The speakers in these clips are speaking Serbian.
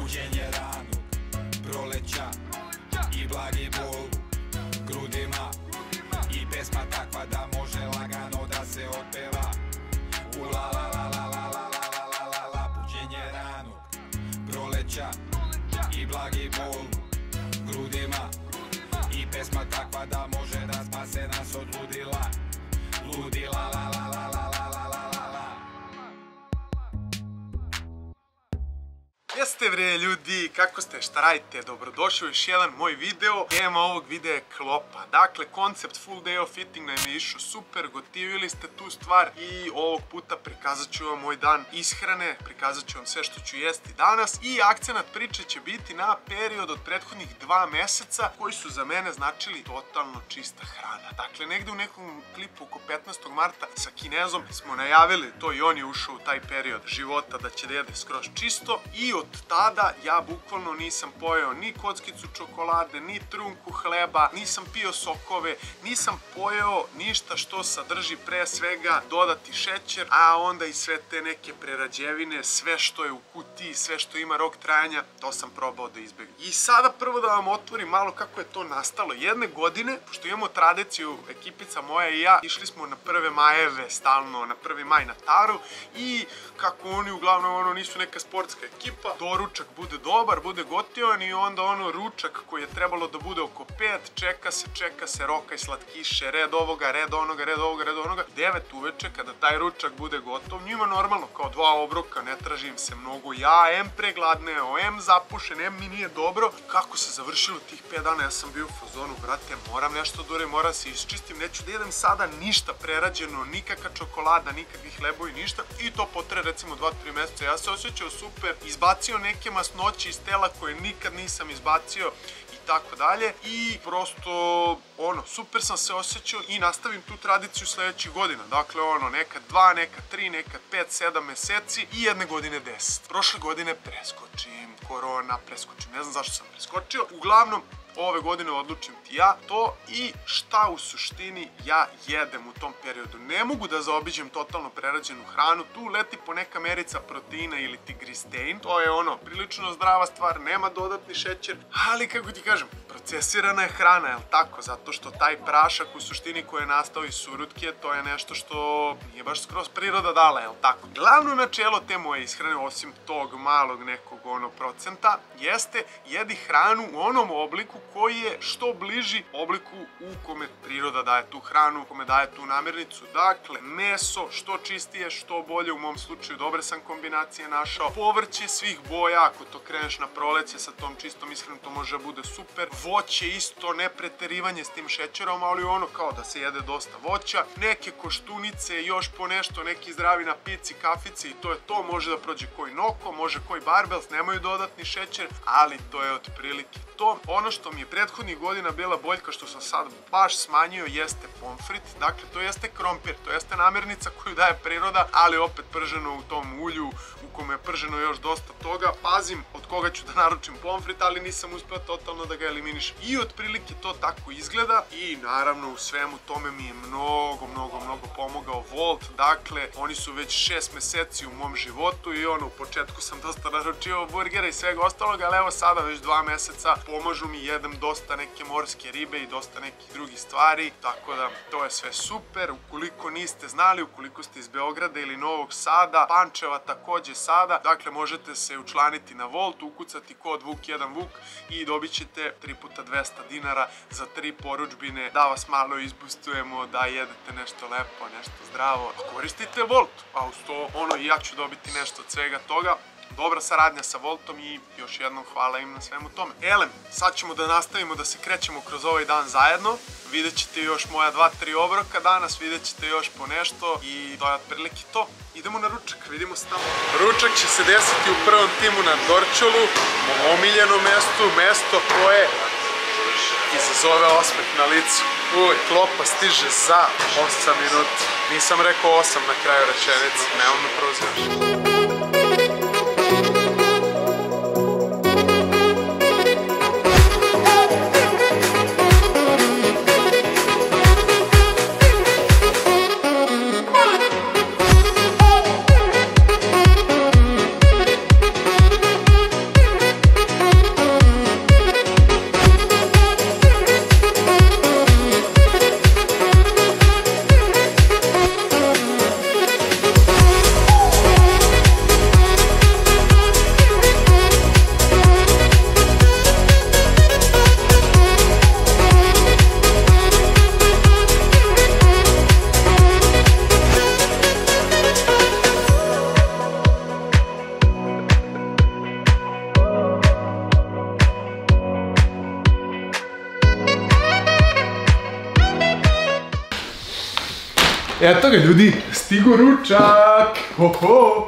Buđenje ranog proleća i blagi bol grudima i pesma takva da može lagano da se otpeva. La la la la la la la la la la. Buđenje ranog proleća i blagi bol grudima i pesma takva da može da spase nas od ludila. Ludila la la la la la la la la. Jeste bre ljudi, kako ste, šta radite? Dobrodošli u još jedan moj video. Tema ovog videa je klopa. Dakle, koncept full day of fitting nam je išao super, gotivili ste tu stvar i ovog puta prikazat ću vam moj dan ishrane, prikazat ću vam sve što ću jesti danas i akcenat priče će biti na period od prethodnih 2 meseca koji su za mene značili totalno čista hrana. Dakle, negde u nekom klipu oko 15. marta sa Kinezom smo najavili to i on je ušao u taj period života da će da jede skroz čisto i od tada ja bukvalno nisam pojeo ni kockicu čokolade, ni trunku hleba, nisam pio sokove, nisam pojeo ništa što sadrži pre svega dodati šećer, a onda i sve te neke prerađevine, sve što je u kutiji, sve što ima rok trajanja, to sam probao da izbegnem. I sada prvo da vam otvorim malo kako je to nastalo. Jedne godine, pošto imamo tradiciju, ekipica moja i ja, išli smo na 1. majeve stalno, na 1. maj na Taru i kako oni uglavnom nisu neka sportska ekipa, doručak bude dobar, bude gotivan i onda ručak koji je trebalo da bude oko 5, čeka se, roka i slatkiše, red ovoga, red onoga, 9 uveče kada taj ručak bude gotov, njima normalno kao 2 obroka, ne tražim se mnogo, ja em pregladneo, em zapušen, em mi nije dobro. Kako se završilo tih 5 dana, ja sam bio u fazonu, brate, moram nešto da uredim, moram se isčistim, neću da jedem sada ništa prerađeno, nikakva čokolada, nikakvi hlebovi, ništa i to potre recimo 2-3 meseca, ja se osjećao super, izbacio neke masnoće iz tela koje nikad nisam izbacio i tako dalje i prosto super sam se osjećao i nastavim tu tradiciju sledećih godina, dakle nekad 2, nekad 3, nekad 5, 7 meseci i jedne godine 10. Prošle godine preskočim, korona, ne znam zašto sam preskočio, uglavnom ove godine odlučim ti ja to i šta u suštini ja jedem u tom periodu. Ne mogu da zaobiđem totalno prerađenu hranu, tu leti po neka merica proteina ili ti gristein, to je prilično zdrava stvar, nema dodatni šećer, ali kako ti kažem, procesirana je hrana, jel tako? Zato što taj prašak u suštini koji je nastao iz surutke, to je nešto što nije baš skroz priroda dala, jel tako? Glavno načelo te moje ishrane, osim tog malog nekog procenta, jeste jedi hranu u onom obliku koji je što bliži obliku u kome priroda daje tu hranu, u kome daje tu namirnicu. Dakle, meso, što čistije, što bolje, u mom slučaju dobre sam kombinacije našao. Povrće svih boja, ako to kreneš na proleće sa tom čistom ishranom, to može da bude super. Voće isto, ne preterivanje s tim šećerom, ali kao da se jede dosta voća. Neke koštunice, još po nešto, neki zdravi napici, kafice i to je to. Može da prođe koji noko, može koji barbels, nemaju dodatni šećer, ali to je otprilike to. Ono što mi je prethodnih godina bila boljka, što sam sad baš smanjio, jeste pomfrit. Dakle, to jeste krompir, to jeste namirnica koju daje priroda, ali opet prženo u tom ulju u kome je prženo još dosta toga. Pazim od koga ću da naručim pomfrit, ali nisam uspeo totalno da ga eliminišem. I otprilike to tako izgleda i naravno u svemu tome mi je mnogo pomogao Volt. Dakle, oni su već 6 meseci u mom životu i u početku sam dosta naručivao burgera i svega ostalog, ali evo sada već 2 meseca pomažu mi, jedem dosta neke morske ribe i dosta nekih drugih stvari, tako da to je sve super. Ukoliko niste znali, ukoliko ste iz Beograda ili Novog Sada, Pančeva takođe sada, dakle možete se učlaniti na Volt, ukucati kod VUK1VUK i dobit ćete 3 puta 200 dinara za 3 poručbine, da vas malo izbustujemo, da jedete nešto lepo, nešto zdravo. Koristite Volt, a uz to i ja ću dobiti nešto od svega toga. Dobra saradnja sa Voltom i još jednom hvala im na svemu tome. Elem, sad ćemo da nastavimo da se krećemo kroz ovaj dan zajedno. Vidjet ćete još moja 2-3 obroka danas, vidjet ćete još po nešto i to je otprilike to. Idemo na ručak, vidimo se tamo. Ručak će se desiti u prvom timu na Dorćolu, mom omiljenom mesto koje izazove osmeh na licu. Klopa stiže za 8 minuta. Nisam rekao 8 na kraju rečenice, nemam me prozivaš. Eto ga ljudi, stigu ručak! Hoho!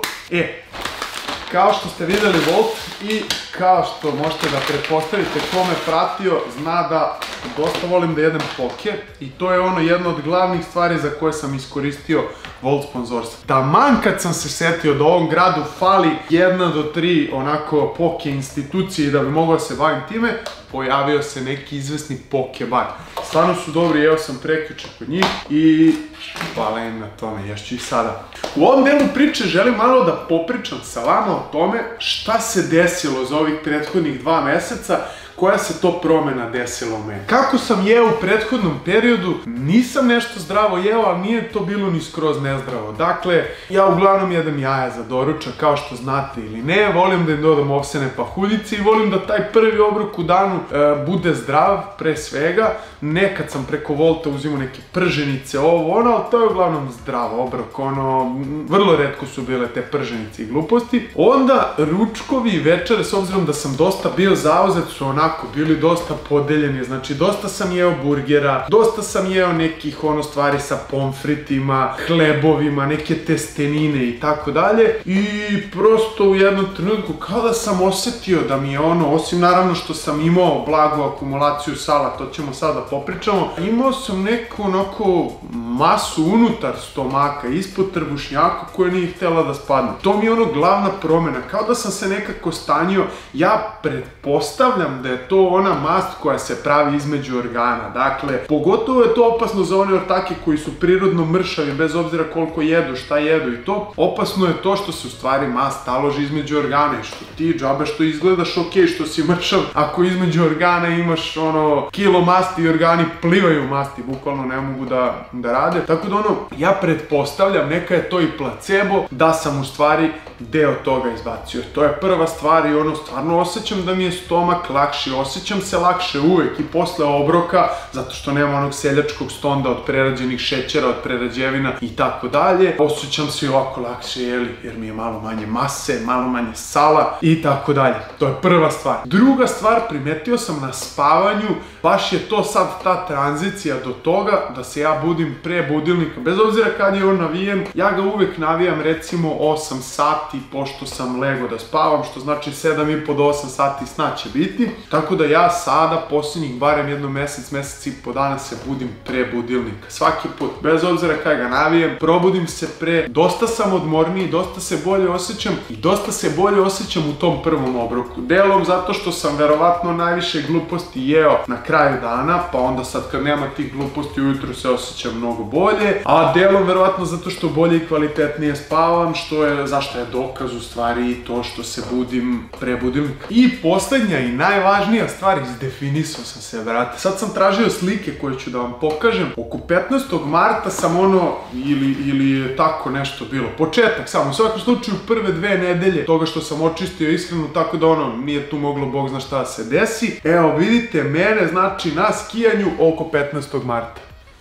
Kao što ste vidjeli Volt i kao što možete da pretpostavite ko me pratio, zna da dosta volim da jedem poke i to je ono jedna od glavnih stvari za koje sam iskoristio Volt sponzorstvo. Taman kad sam se setio da ovom gradu fali 1 do 3 onako poke institucije da bi mogao se bavim time, pojavio se neki izvesni poke bar. Stvarno su dobri, jeo sam prekjuče kod njih i hvala im na tome, ješću i sada. U ovom delu priče želim malo da popričam sa vama o tome šta se desilo za ovih prethodnih 2 meseca, koja se to promena desila u meni. Kako sam jeo u prethodnom periodu, nisam nešto zdravo jeo, ali nije to bilo ni skroz nezdravo. Dakle, ja uglavnom jedem jaja za doručak, kao što znate ili ne, volim da im dodam ovsene pahuljice i volim da taj prvi obrok u danu bude zdrav, pre svega. Nekad sam preko Volta uzimao neke prženice, ovo, ono, ali to je uglavnom zdrav obrok, ono, vrlo retko su bile te prženice i gluposti. Onda ručkovi i večere, s obzirom da sam dosta bio zauzet, su onako bili dosta podeljeni, znači dosta sam jeo burgera, dosta sam jeo nekih ono stvari sa pomfritima, hlebovima, neke testenine i tako dalje i prosto u jednom trenutku kao da sam osetio da mi je ono, osim naravno što sam imao blagu akumulaciju sala, to ćemo sada popričamo, imao sam neku onako masu unutar stomaka, ispod trbušnjaka koja nije htjela da spadne. To mi je ono glavna promjena, kao da sam se nekako stanio, ja pretpostavljam da je to ona mast koja se pravi između organa, dakle, pogotovo je to opasno za one ortake koji su prirodno mršavi, bez obzira koliko jedu, šta jedu i to, opasno je to što se u stvari mast taloži između organa i što ti džabe što izgledaš okej, što si mršav, ako između organa imaš ono kilo masti i organi plivaju masti, bukvalno ne mogu da rade, tako da ono, ja pretpostavljam, neka je to i placebo, da sam u stvari deo toga izbacio. To je prva stvar i ono, stvarno osjećam da mi je stomak lakši, osjećam se lakše uvek i posle obroka, zato što nema onog seljačkog stonda od prerađenih šećera, od prerađevina i tako dalje. Osjećam se i ovako lakše, jer mi je malo manje mase, malo manje sala i tako dalje. To je prva stvar. Druga stvar, primetio sam na spavanju, baš je to sad ta tranzicija do toga da se ja budim pre budilnika, bez obzira kad je on navijen, ja ga uvek navijam recimo 8 sati pošto sam lego da spavam, što znači 7,5 do 8 sati sna će biti, tako da ja sada posljednjih barem jedno mesec i po dana se budim pre budilnika. Svaki put, bez obzira kad ga navijem, probudim se pre, dosta sam odmorniji, dosta se bolje osjećam i dosta se bolje osjećam u tom prvom obroku. Delom zato što sam verovatno najviše gluposti jeo na kraju dana, pa onda sad kad nema tih gluposti ujutru se osjećam mnogo bolje, a delom verovatno zato što bolje i kvalitetnije spavam, zašto je dokaz u stvari to što se budim pre budilnika. I poslednja i najvažnija stvar, izdefinisao sam se, brate. Sad sam tražio slike koje ću da vam pokažem. Oko 15. marta sam ono, ili je tako nešto bilo, početak samo, u svakom slučaju prve 2 nedelje toga što sam očistio ishranu, tako da ono, nije tu moglo bog zna šta da se desi. Evo, vidite mene, znači na skijanju oko 15. marta.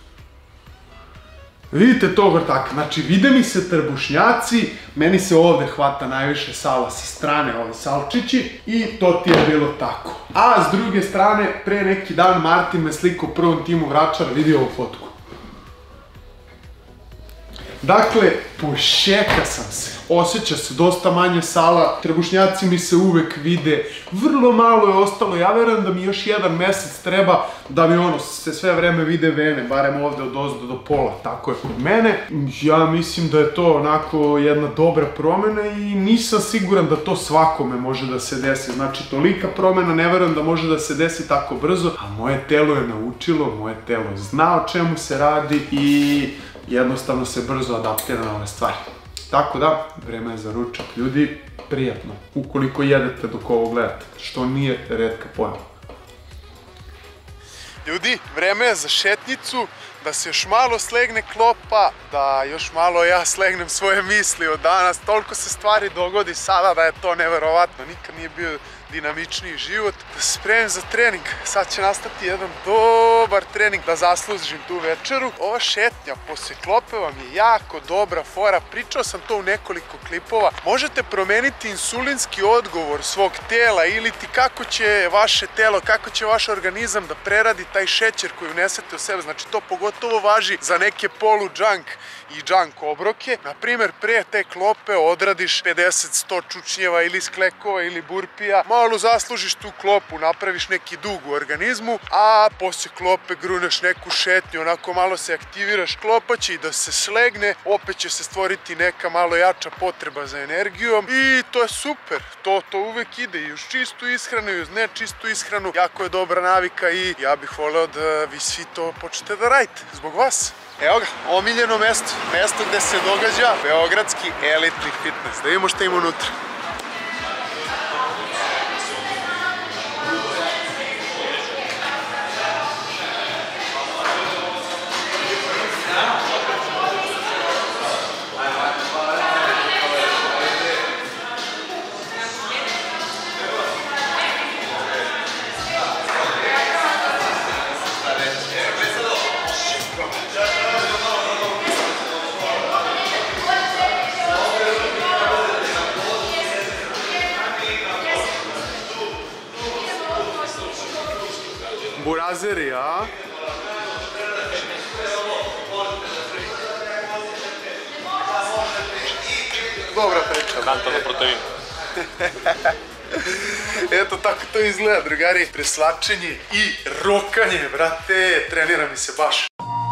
Vidite tog ortaka, znači vide mi se trbušnjaci, meni se ovde hvata najviše sala sa strane, ovi salčići i to ti je bilo tako. A s druge strane, pre neki dan Martin me slikao u prvom timu Vračara, vidi ovu fotku. Dakle, pošeka sam se, osjeća se dosta manje sala, trbušnjaci mi se uvek vide, vrlo malo je ostalo, ja verujem da mi još 1 mesec treba da mi ono se sve vreme vide vene, barem ovde od ozdo do pola, tako je kod mene. Ja mislim da je to onako jedna dobra promena i nisam siguran da to svakome može da se desi, znači tolika promena ne verujem da može da se desi tako brzo, a moje telo je naučilo, moje telo zna o čemu se radi i jednostavno se brzo adaptira na ove stvari. Tako da, vreme je za ručak, ljudi, prijatno, ukoliko jedete dok ovo gledate, što nije retka pojava. Ljudi, vreme je za šetnicu, da se još malo slegne klopa, da još malo ja slegnem svoje misli od danas, toliko se stvari dogodi sada da je to neverovatno, nikad nije bio dinamičniji život. Da se spremim za trening, sad će nastati jedan dobar trening da zaslužim tu večeru. Ova šetnja posle klope vam je jako dobra fora, pričao sam to u nekoliko klipova. Možete promeniti insulinski odgovor svog tela ili ti kako će vaše telo, kako će vaš organizam da preradi taj šećer koji unesete u sebe, znači to pogotovo važi za neke polu-junk i džank obroke. Na primjer, pre te klope odradiš 50-100 čučnjeva ili sklekova ili burpija, malo zaslužiš tu klopu, napraviš neki dug u organizmu, a poslije klope gruneš neku šetnju, onako malo se aktiviraš, klopa će i da se slegne, opet će se stvoriti neka malo jača potreba za energijom i to je super, to uvek ide i uz čistu ishranu i uz nečistu ishranu, jako je dobra navika i ja bih voleo da vi svi to počnete da radite, zbog vas. Evo ga, omiljeno mesto, mesto gde se događa beogradski elitni fitness, da vidimo šta ima unutra. Burazeri, a? Dobra priča. Kantano protein. Eto tako to izgleda, drugari. Preslačenje i rokanje, brate. Trenira mi se baš.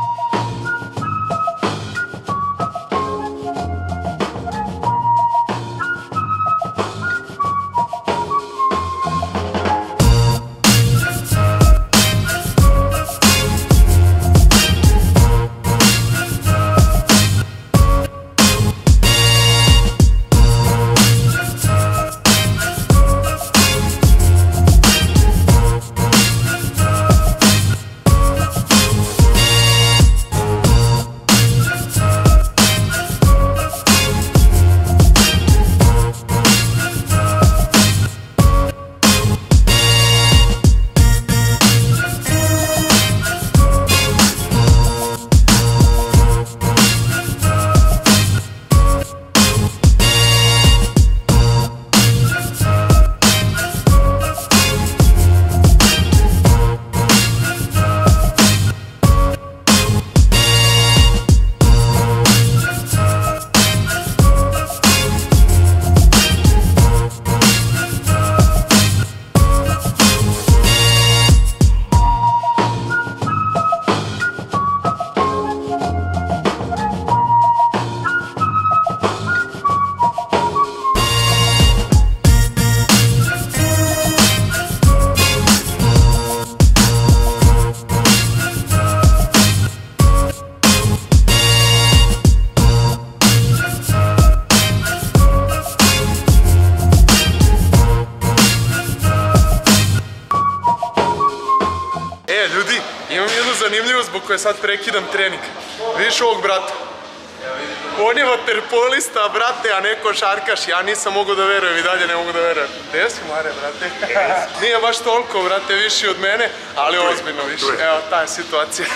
Ljudi, imam jednu zanimljivost zbog koje sad prekidam trening. Vidiš ovog brata? On je vaterpolista, brate, a ne košarkaš. Ja nisam mogu da verujem i dalje ne mogu da verujem. Gde si, Mare, brate? Nije baš toliko, brate, viši od mene, ali ozbiljno viši. Evo, ta je situacija.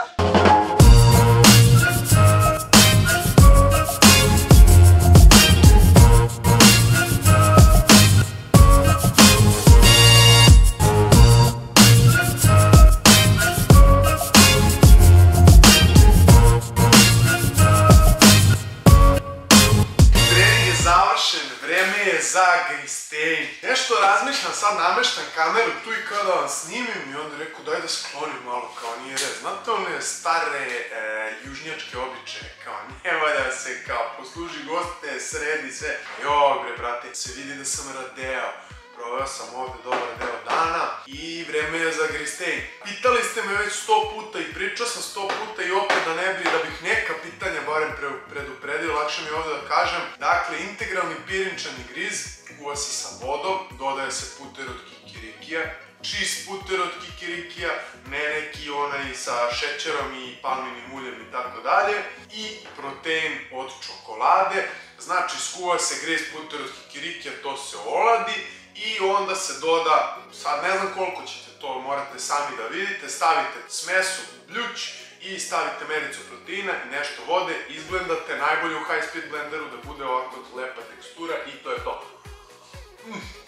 Vreme je za Gristein. Nešto razmišljam, sad nameštam kameru tu i kao da vam snimim i onda rekao daj da sklonim malo, kao nije red. Znate one stare južnjačke običaje, kao ne valja se, kao posluži goste, sredi sve. Joj bre brate, se vidi da sam radeo. Proveo sam ovde dobar deo dana i vreme je za Gristein. Pitali ste me već 100 puta i pričao sam 100 puta i opet da ne bi, da bih neka pitanja barem predupredio, lakše mi je ovde da kažem. Dakle, integralni pirinčani griz kuva se sa vodom, dodaje se puter od kikirikija, čist puter od kikirikija, ne neki onaj sa šećerom i palminim uljem i tako dalje, i protein od čokolade. Znači, skuva se griz puter od kikirikija, to se oladi i onda se doda, sad ne znam koliko ćete, to morate sami da vidite, stavite smesu, bljuć i stavite mericu proteina i nešto vode, izblendate, najbolje u high speed blenderu da bude ovako lepa tekstura i to je to.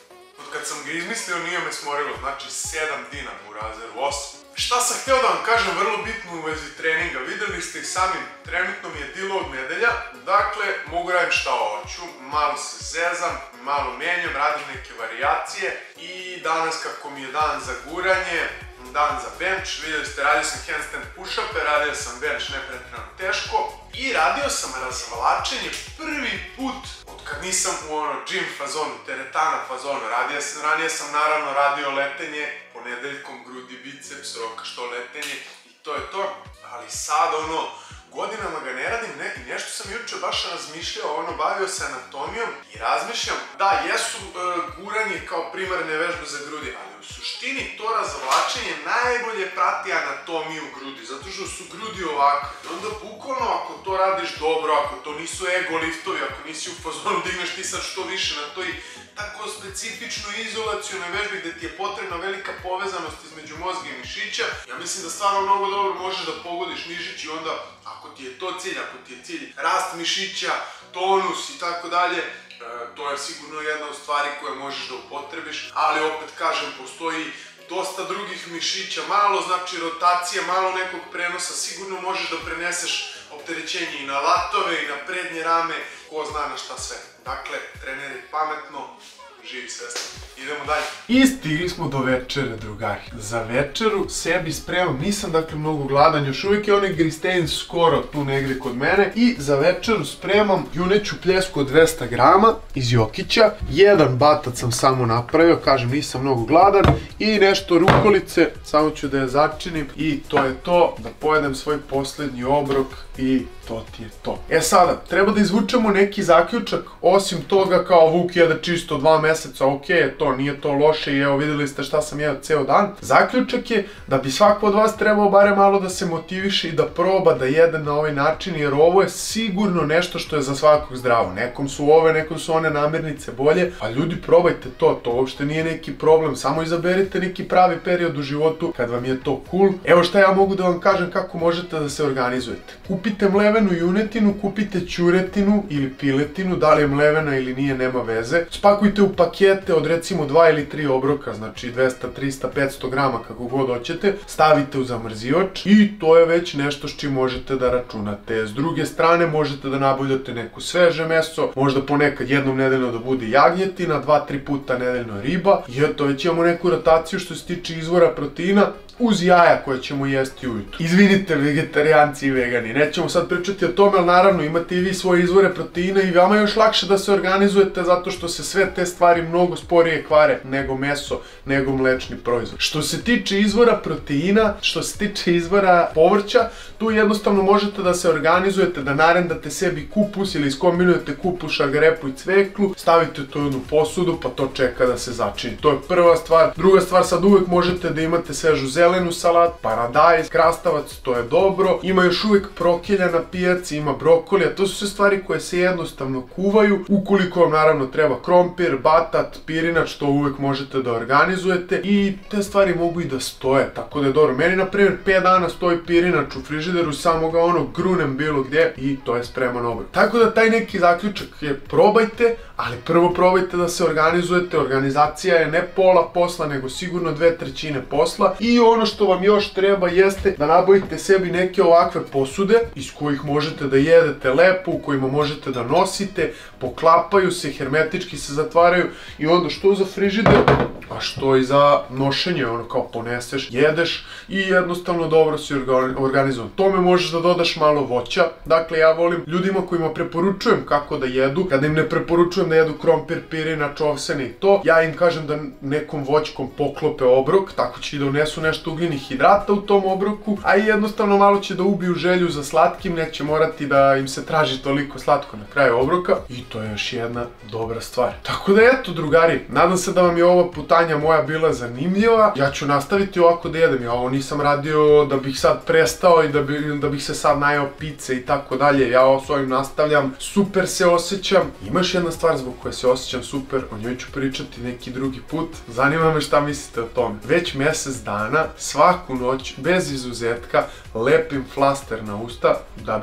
Od kad sam ga izmislio nije me smorilo, znači 7 dina u razeru, 8. Šta sam htio da vam kažem vrlo bitno u vezi treninga, videli ste i sami, trenutno mi je deload nedelja, dakle mogu radim šta hoću, malo se zezam, malo menjam, radim neke varijacije i danas kako mi je dan za guranje, dan za bench, vidjeli ste, radio sam handstand push-upe, radio sam bench nepretjerano teško i radio sam razvlačenje prvi put od kad nisam u gym fazonu, teretana fazonu, ranije sam naravno radio letenje, ponedeljkom grudi, biceps, roka, što letenje i to je to, ali sad godinama ga ne radim i nešto sam juče baš razmišljao, bavio se anatomijom i razmišljam, da, jesu guranje kao primarne vežbe za grudi, ali u suštini to razvlačenje najbolje prati anatomiju grudi, zato što su grudi ovakve. I onda bukvalno ako to radiš dobro, ako to nisu ego liftovi, ako nisi u fazonu digneš ti sad što više na toj tako specifično izolacionoj vežbi gde ti je potrebna velika povezanost između mozga i mišića, ja mislim da stvarno mnogo dobro možeš da pogodiš mišić i onda ako ti je to cilj, ako ti je cilj rast mišića, tonus i tako dalje, to je sigurno jedna od stvari koje možeš da upotrebiš, ali opet kažem, postoji dosta drugih mišića, malo znači rotacije, malo nekog prenosa, sigurno možeš da preneseš opterećenje i na latove i na prednje rame, ko zna na šta sve. Dakle, treneri pametno, živi svesno. Idemo dalje. I stigli smo do večere, drugari. Za večeru sebi spremam, nisam dakle mnogo gladan, još uvijek je onaj gristein skoro tu negdje kod mene. I za večeru spremam juneću pljesku od 200 grama iz Jokića. Jedan batac sam samo napravio, kažem nisam mnogo gladan. I nešto rukolice, samo ću da je začinim. I to je to, da pojedem svoj posljednji obrok i to ti je to. E sada, treba da izvučemo neki zaključak, osim toga kao Vuk jede čisto 2 meseca, ok, to nije to loše i evo vidjeli ste šta sam jeo ceo dan. Zaključak je da bi svako od vas trebao bare malo da se motiviše i da proba da jede na ovaj način, jer ovo je sigurno nešto što je za svakog zdravo. Nekom su ove, nekom su one namirnice bolje, a ljudi probajte to uopšte nije neki problem, samo izaberite neki pravi period u životu kad vam je to cool. Evo šta ja mogu da vam kažem kako možete da se organizujete. Kupite mlevenu junetinu, kupite ćuretinu ili piletinu, da li je mlevena ili nije, nema veze. Spakujte u pakete od recimo 2 ili 3 obroka, znači 200, 300, 500 grama kako god hoćete, stavite u zamrzivač i to je već nešto s čim možete da računate. S druge strane možete da nabavljate neko sveže meso, možda ponekad jednom nedeljno da bude jagnjetina, 2-3 puta nedeljno riba i eto već imamo neku rotaciju što se tiče izvora proteina uz jaja koje ćemo jesti ujutru. Izvinite vegetarijanci i vegani, nećemo sad pričati o tome, ali naravno imate i vi svoje izvore proteina i vama je još lakše da se organizujete zato što se sve te stvari mnogo sporije kvare nego meso, nego mlečni proizvod. Što se tiče izvora proteina, što se tiče izvora povrća, tu jednostavno možete da se organizujete, da narendate sebi kupus ili iskombinujete kupus, šargarepu i cveklu, stavite to u jednu posudu pa to čeka da se začini. To je prva stvar. Druga stvar, sad uvek možete da imate svežu zelenu salat, paradajz, krastavac, to je dobro. Ima još uvijek prokelja na pijaci, ima brokolija, to su sve stvari koje se jednostavno kuvaju. Ukoliko vam naravno treba krompir, batat, pirinač, to uvijek možete da organizujete i te stvari mogu i da stoje, tako da je dobro. Meni na primjer 5 dana stoji pirinač u frižideru, samo ga grunem bilo gdje i to je spreman obrok. Tako da taj neki zaključak je probajte, ali prvo probajte da se organizujete. Organizacija je ne pola posla, nego sigurno 2/3 posla. I ono što vam još treba jeste da nabavite sebi neke ovakve posude iz kojih možete da jedete lepo, u kojima možete da nosite, poklapaju se, hermetički se zatvaraju i onda što za frižider, a što i za nošenje, kao poneseš, jedeš i jednostavno dobro si organizovan. Tome možeš da dodaš malo voća, dakle ja volim ljudima kojima preporučujem kako da jedu, kada im ne preporučujem da jedu krompir, pirinač, ovsene i to, ja im kažem da nekom voćkom poklope obrok, tako će i da unesu nešto ugljenih hidrata u tom obroku, a i jednostavno malo će da ubiju želju za slatkim, neće morati da im se traži toliko slatko na kraju obroka i to je još jedna dobra stvar. Tako da eto drugari, nadam se da vam je ova putanja moja bila zanimljiva, ja ću nastaviti ovako da jedem, ja ovo nisam radio da bih sad prestao i da bih se sad najao pice i tako dalje, ja ovo s ovim nastavljam, super se osjećam. Ima još jedna stvar zbog koje se osjećam super, o njoj ću pričati neki drugi put, zanima me šta mislite o tome. Već mjesec dana, svaku noć, bez izuzetka, lepim flaster na usta da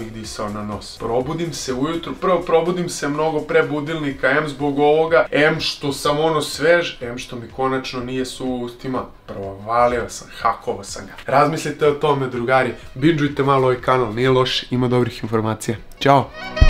bih disao na nos. Probudim se ujutru, prvo probudim se mnogo pre budilnika, em zbog ovoga, em što sam ono svež, em što mi konačno nije suvo u ustima. Provalio sam, hakovao sam ga. Razmislite o tome, drugari, bindžujte malo ovaj kanal, nije loš, ima dobrih informacija. Ćao!